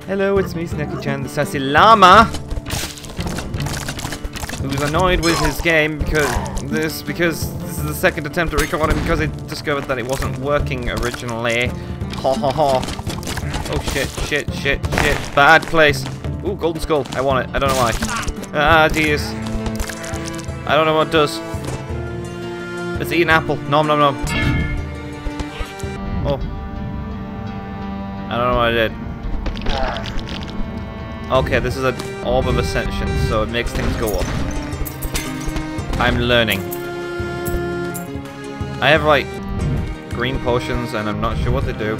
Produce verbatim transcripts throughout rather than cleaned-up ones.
Hello, it's me, Snacky-chan, the sassy llama, who's annoyed with his game because this because this is the second attempt at recording because I discovered that it wasn't working originally. Ha ha ha. Oh shit, shit, shit, shit. Bad place. Ooh, golden skull. I want it. I don't know why. Ah, jeez. I don't know what it does. Let's eat an apple. Nom nom nom. Oh. I don't know what I did. Okay, this is an orb of ascension, so it makes things go up. I'm learning. I have like green potions and I'm not sure what they do.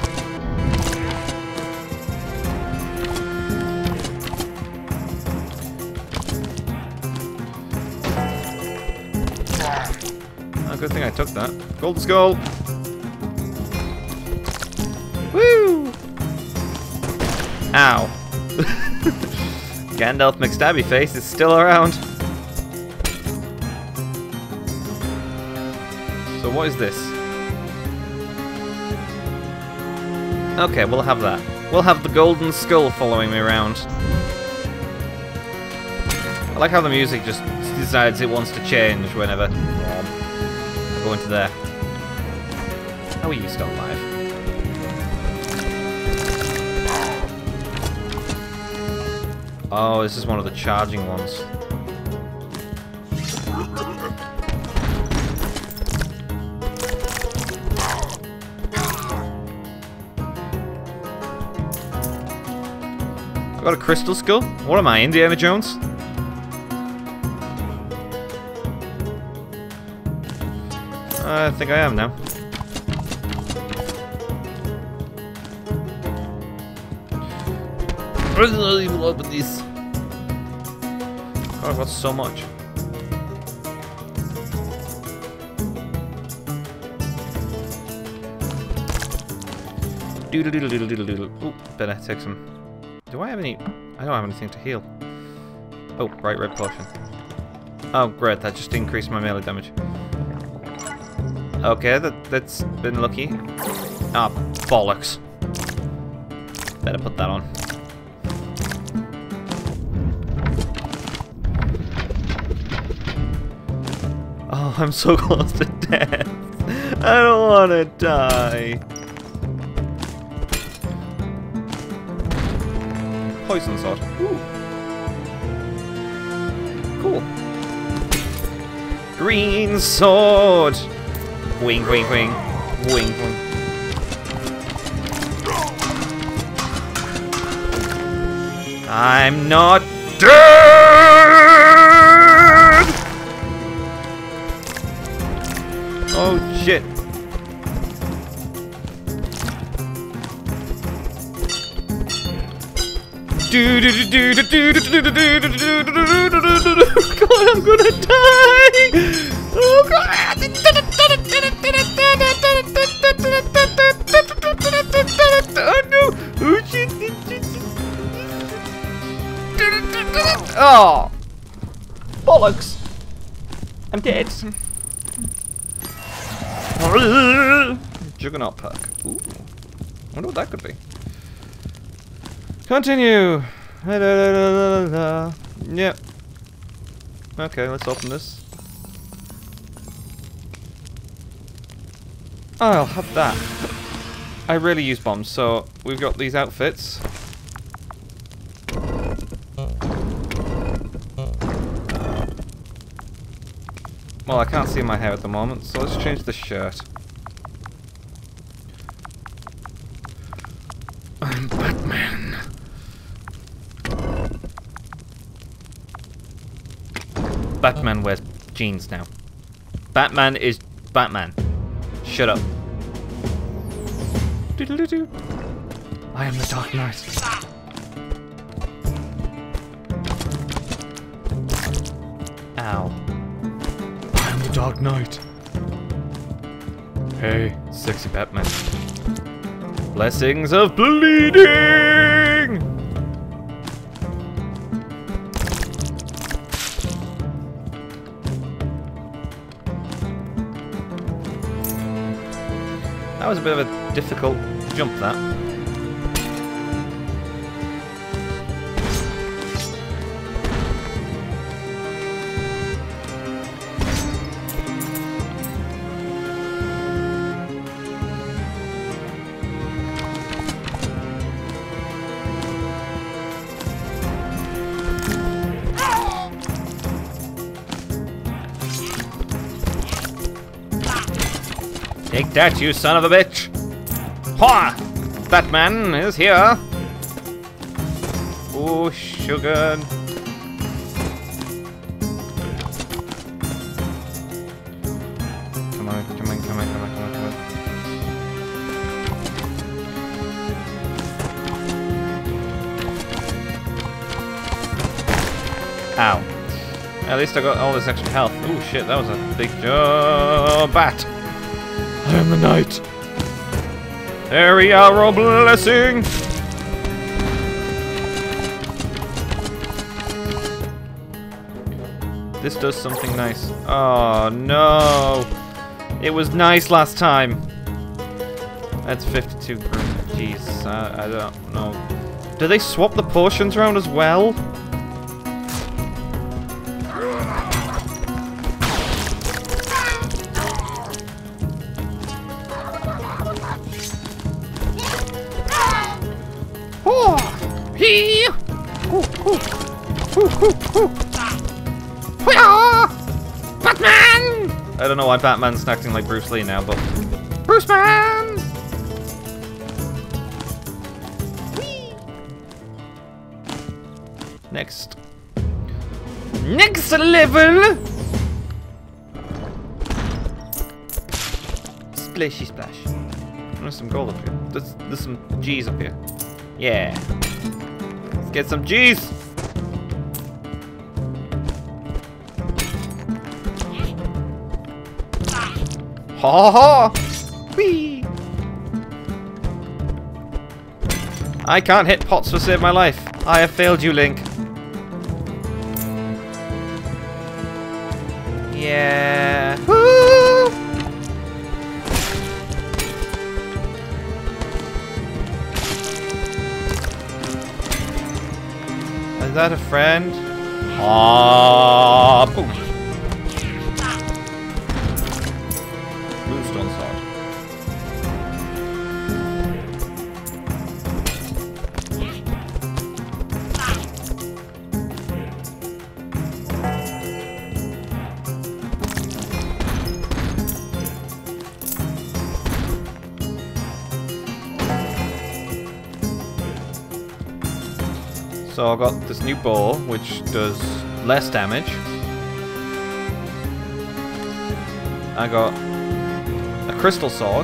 Oh, good thing I took that. Golden skull! Woo! Ow. Gandalf McStabby face is still around. So what is this? Okay, we'll have that. We'll have the golden skull following me around. I like how the music just decides it wants to change whenever I go into there. How are you still alive? Oh, this is one of the charging ones. I got a crystal skull? What am I, Indiana Jones? I think I am now. I love this. Oh, I've got so much. Doodle doodle doodle doodle doodle. Ooh, better take some. Do I have any? I don't have anything to heal. Oh, bright red potion. Oh, great! That just increased my melee damage. Okay, that that's been lucky. Ah, bollocks. Better put that on. Oh, I'm so close to death. I don't want to die. Poison sword. Ooh. Cool. Green sword. Wing, wing, wing. Wing, wing. I'm not dead! Oh shit. Do do do do do do do do do do do. God, I'm gonna die! Oh god! Oh no! Oh shit! Oh! Bollocks! I'm dead. Juggernaut perk. Ooh. I wonder what that could be. Continue. Yep. Okay, let's open this. I'll have that. I really use bombs, so we've got these outfits. Well, I can't see my hair at the moment, so let's change the shirt. I'm Batman. Batman wears jeans now. Batman is Batman. Shut up. Doodle-doo-doo. I am the Dark Knight. Ow. I am the Dark Knight. Hey, sexy Batman. Blessings of bleeding! That was a bit of a difficult jump, that. Take that, you son of a bitch! Ha! Batman is here! Oh, sugar. Come on, come on, come on, come on, come on, come on. Ow. At least I got all this extra health. Oh shit, that was a big uh, bat. I am the knight. Every arrow blessing. This does something nice. Oh no. It was nice last time. That's fifty-two percent. Jeez, I, I don't know. Do they swap the portions around as well? Batman! I don't know why Batman's acting like Bruce Lee now, but Bruce Man! Next. Next level! Splashy splash. There's some gold up here. There's, there's some G's up here. Yeah. Let's get some G's! Ha ha ha! Whee! I can't hit pots to save my life. I have failed you, Link. Yeah. Woo! Is that a friend? Ah, boom. Moonstone sword. So I got this new bow, which does less damage. I got a crystal sword,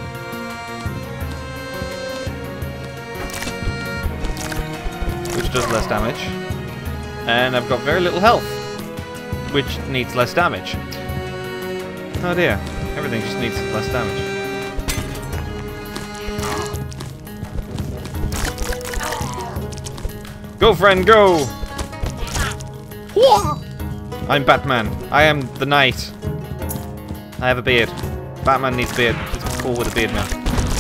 which does less damage. And I've got very little health, which needs less damage. Oh dear, everything just needs less damage. Go, friend, go! I'm Batman. I am the knight. I have a beard. Batman needs a beard. It's cool with a beard now.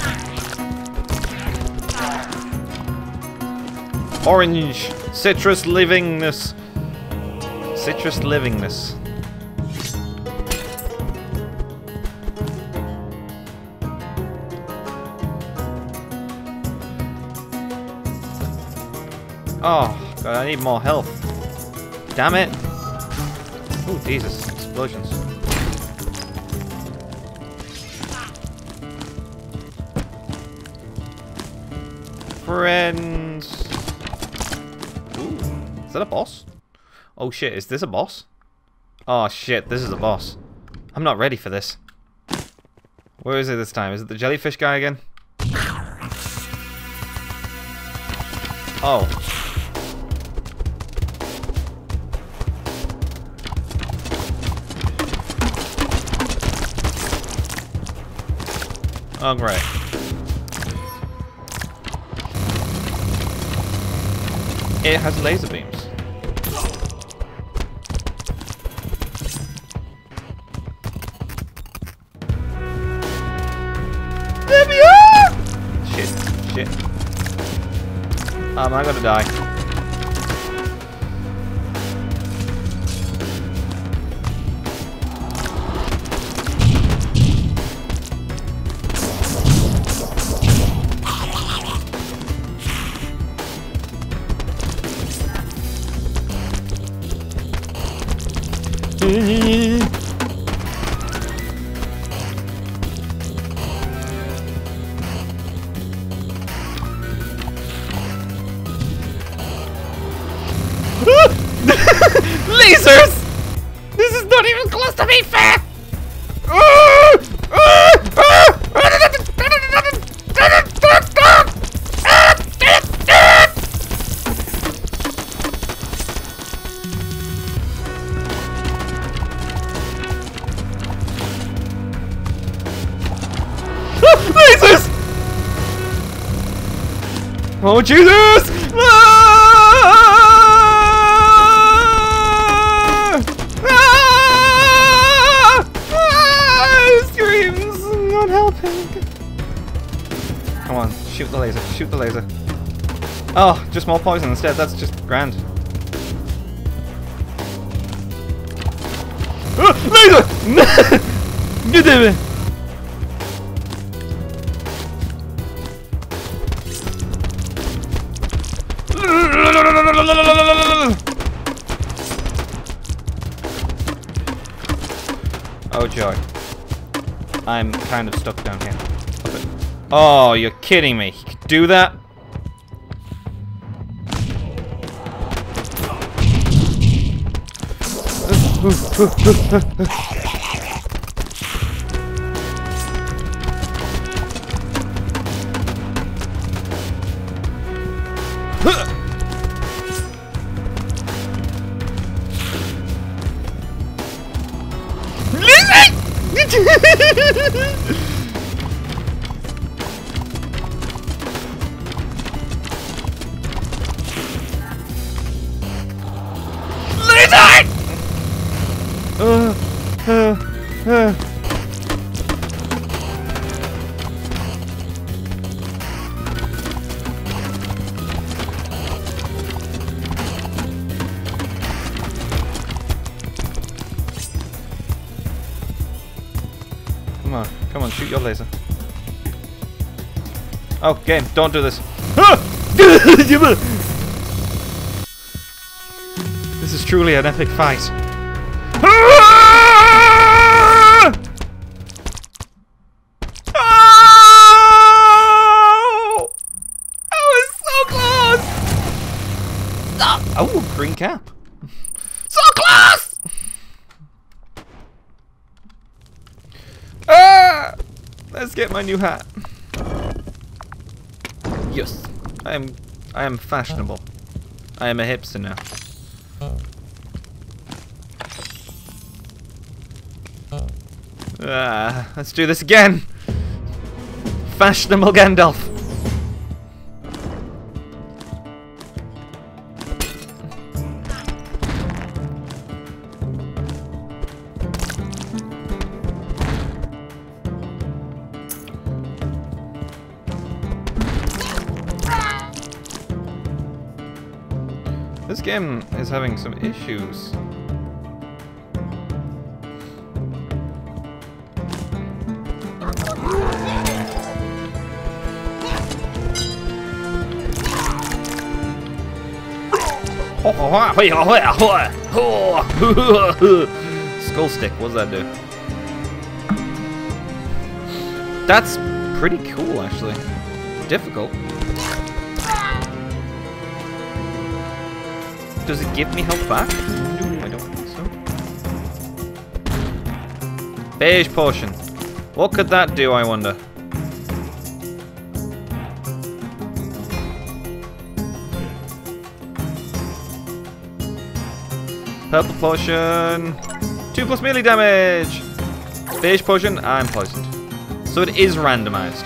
Orange. Citrus livingness. Citrus livingness. Oh, God, I need more health. Damn it. Oh, Jesus. Explosions. Friends. Ooh, is that a boss? Oh, shit. Is this a boss? Oh, shit. This is a boss. I'm not ready for this. Where is it this time? Is it the jellyfish guy again? Oh. Oh, great. It has laser beams. Let me out! Shit, shit. Um, I'm gonna die. Oh Jesus! Ah! Ah! Ah! Screams! Not helping. Come on, shoot the laser, shoot the laser. Oh, just more poison instead, that's just grand. Ah, laser! Get it! Oh joy. I'm kind of stuck down here. Oh, you're kidding me. You could do that? Uh, uh, uh. Come on, come on, shoot your laser. Oh, game, don't do this. This is truly an epic fight. Oh! I was so close! Stop! Oh, green cap. So close! Ah! Let's get my new hat. Yes, I am. I am fashionable. I am a hipster now. Ah, let's do this again. Fashionable Gandalf. This game is having some issues. Skull stick, what does that do? That's pretty cool, actually. Difficult. Does it give me health back? No, I don't think so. Beige potion. What could that do, I wonder? Purple potion. Two plus melee damage. Beige potion. I'm poisoned. So it is randomized.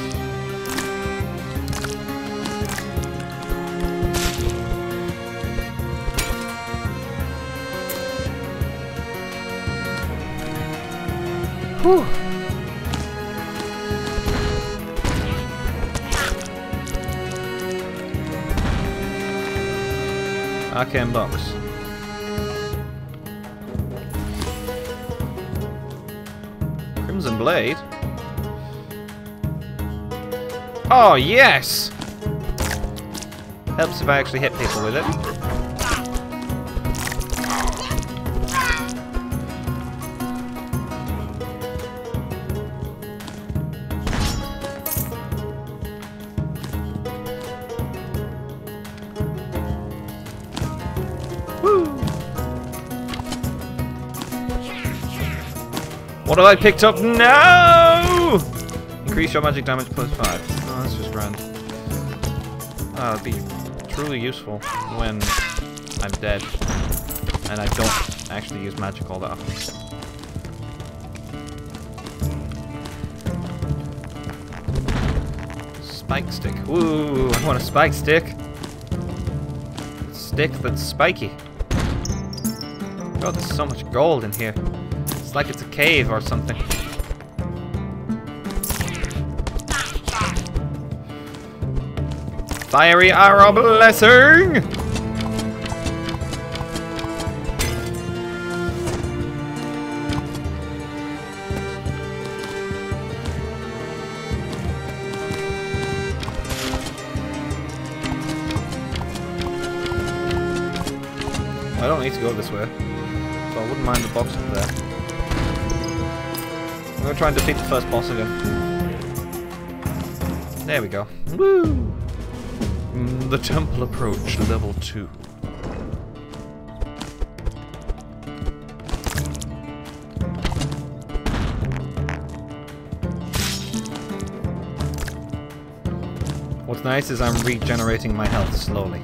Whew. Arcane box. Crimson blade. Oh yes! Helps if I actually hit people with it. What have I picked up? No! Increase your magic damage plus five. Oh, that's just grand. Oh, it'd be truly useful when I'm dead and I don't actually use magic all that often. spike stick. Ooh, I want a spike stick. Stick that's spiky. God, there's so much gold in here. It's like it's a cave or something. Fiery arrow blessing! I don't need to go this way, so I wouldn't mind the box up there. I'm gonna try and defeat the first boss again. There we go. Woo! Mm, the temple approach, level two. What's nice is I'm regenerating my health slowly.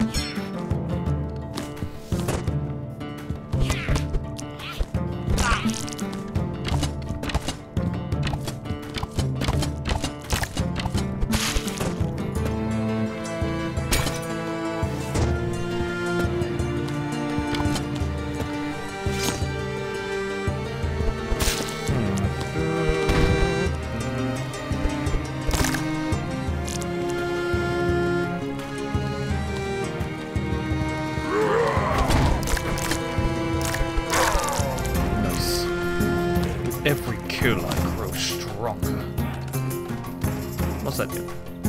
Every kill I grow stronger. What's that do?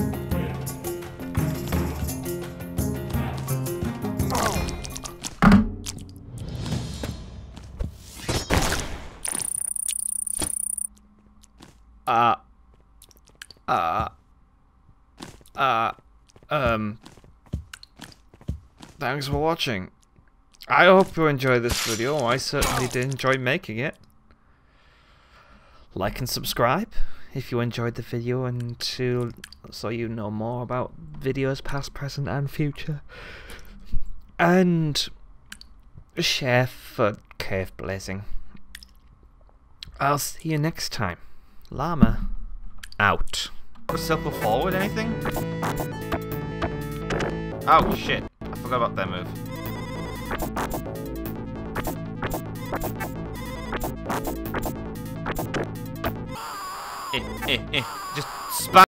Uh uh uh um thanks for watching. I hope you enjoyed this video. I certainly did enjoy making it. Like and subscribe if you enjoyed the video, and to so you know more about videos past, present and future. And share for cave blazing. I'll see you next time. Llama out. Circle forward anything? Oh shit. I forgot about that move. Eh, eh, eh. Just spam.